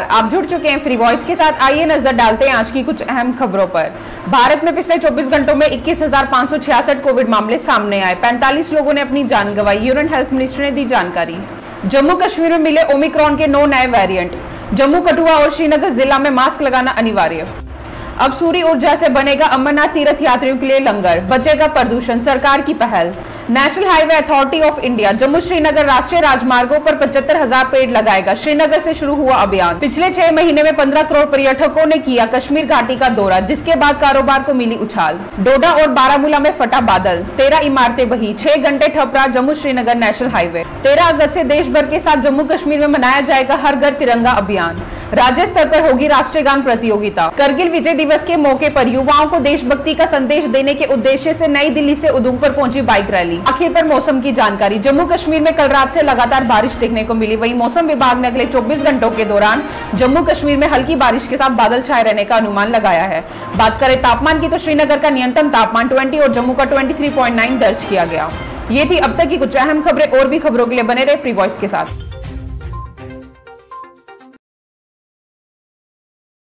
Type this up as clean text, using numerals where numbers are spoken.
आप जुड़ चुके हैं फ्री वॉइस के साथ। आइए नजर डालते हैं आज की कुछ अहम खबरों पर। भारत में पिछले 24 घंटों में 21,566 कोविड मामले सामने आए। 45 लोगों ने अपनी जान गंवाई। यूनियन हेल्थ मिनिस्टर ने दी जानकारी। जम्मू कश्मीर में मिले ओमिक्रॉन के 9 नए वेरिएंट। जम्मू, कठुआ और श्रीनगर जिला में मास्क लगाना अनिवार्य। अब सूर्य ऊर्जा से बनेगा अमरनाथ तीर्थ यात्रियों के लिए लंगर। बचेगा प्रदूषण, सरकार की पहल। National Highway Authority of India Jammu Srinagar राष्ट्रीय राजमार्गों पर 75,000 पेड़ लगाएगा। श्रीनगर से शुरू हुआ अभियान। पिछले 6 महीने में 15 करोड़ पर्यटकों ने किया कश्मीर घाटी का दौरा, जिसके बाद कारोबार को मिली उछाल। डोडा और बारामूला में फटा बादल, 13 इमारतें बही। 6 घंटे ठप रहा जम्मू श्रीनगर नेशनल हाईवे। 13 अगस्त से देश भर के साथ जम्मू कश्मीर में मनाया जाएगा हर घर तिरंगा अभियान। राज्य स्तर पर होगी राष्ट्रीय गान प्रतियोगिता। करगिल विजय दिवस के मौके पर युवाओं को देशभक्ति का संदेश देने के उद्देश्य से नई दिल्ली से उधमपुर पहुंची बाइक रैली। आखिर पर मौसम की जानकारी। जम्मू कश्मीर में कल रात से लगातार बारिश देखने को मिली। वहीं मौसम विभाग ने अगले 24 घंटों के दौरान जम्मू कश्मीर में हल्की बारिश के साथ बादल छाए रहने का अनुमान लगाया है। बात करें तापमान की तो श्रीनगर का न्यूनतम तापमान 20 और जम्मू का 23.9 दर्ज किया गया। ये थी अब तक की कुछ अहम खबरें। और भी खबरों के लिए बने रहे फ्री वॉइस के साथ।